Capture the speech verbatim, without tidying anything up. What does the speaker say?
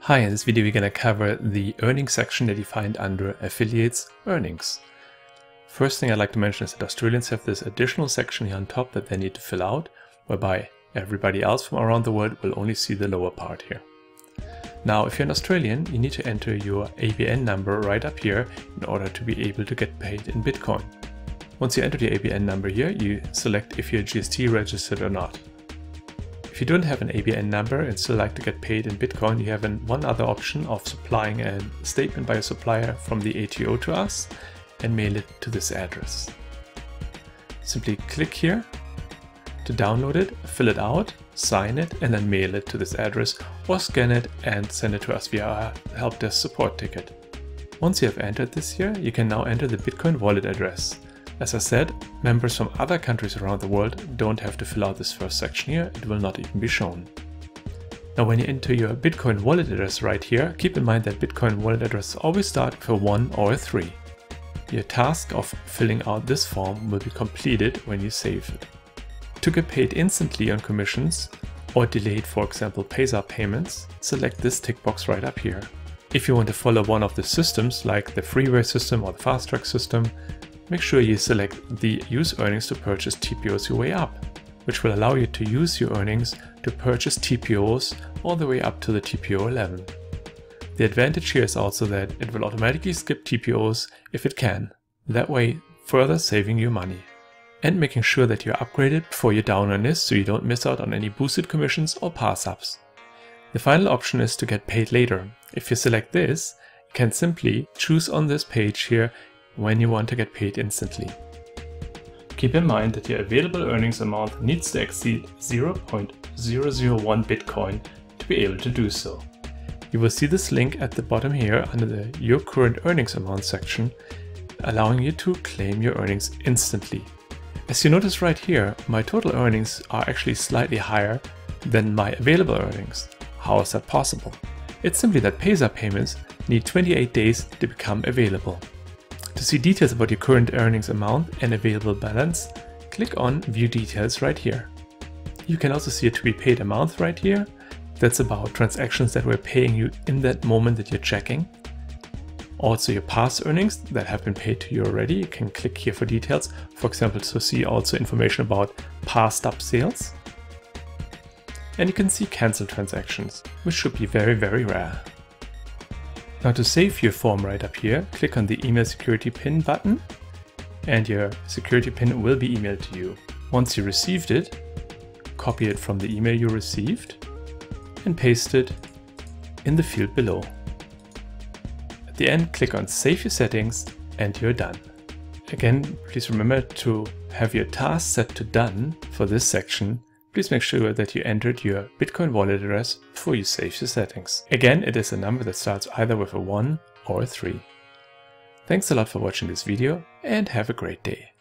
Hi, in this video we're going to cover the earnings section that you find under Affiliates Earnings. First thing I'd like to mention is that Australians have this additional section here on top that they need to fill out, whereby everybody else from around the world will only see the lower part here. Now, if you're an Australian, you need to enter your A B N number right up here in order to be able to get paid in Bitcoin. Once you enter your A B N number here, you select if you're G S T registered or not. If you don't have an A B N number and still like to get paid in Bitcoin, you have an, one other option of supplying a statement by a supplier from the A T O to us and mail it to this address. Simply click here to download it, fill it out, sign it, and then mail it to this address, or scan it and send it to us via our help desk support ticket. Once you have entered this here, you can now enter the Bitcoin wallet address. As I said, members from other countries around the world don't have to fill out this first section here, it will not even be shown. Now when you enter your Bitcoin wallet address right here, keep in mind that Bitcoin wallet addresses always start with a one or a three. Your task of filling out this form will be completed when you save it. To get paid instantly on commissions or delayed, for example, Paysap payments, select this tick box right up here. If you want to follow one of the systems like the freeware system or the fast track system, make sure you select the use earnings to purchase T P Os your way up, which will allow you to use your earnings to purchase T P Os all the way up to the T P O eleven. The advantage here is also that it will automatically skip T P Os if it can, that way further saving you money. And making sure that you're upgraded before you're down on this so you don't miss out on any boosted commissions or pass-ups. The final option is to get paid later. If you select this, you can simply choose on this page here when you want to get paid instantly. Keep in mind that your available earnings amount needs to exceed zero point zero zero one Bitcoin to be able to do so. You will see this link at the bottom here under the Your Current Earnings Amount section, allowing you to claim your earnings instantly. As you notice right here, my total earnings are actually slightly higher than my available earnings. How is that possible? It's simply that Paysap payments need twenty-eight days to become available. To see details about your current earnings amount and available balance, click on View Details right here. You can also see a to be paid amount right here. That's about transactions that we're paying you in that moment that you're checking. Also your past earnings that have been paid to you already. You can click here for details, for example, to see also information about passed up sales. And you can see cancelled transactions, which should be very, very rare. Now to save your form right up here, click on the Email Security Pin button and your security pin will be emailed to you. Once you received it, copy it from the email you received and paste it in the field below. At the end, click on Save Your Settings and you're done. Again, please remember to have your task set to done for this section. Please make sure that you entered your Bitcoin wallet address before you save your settings. Again, it is a number that starts either with a one or a three. Thanks a lot for watching this video and have a great day.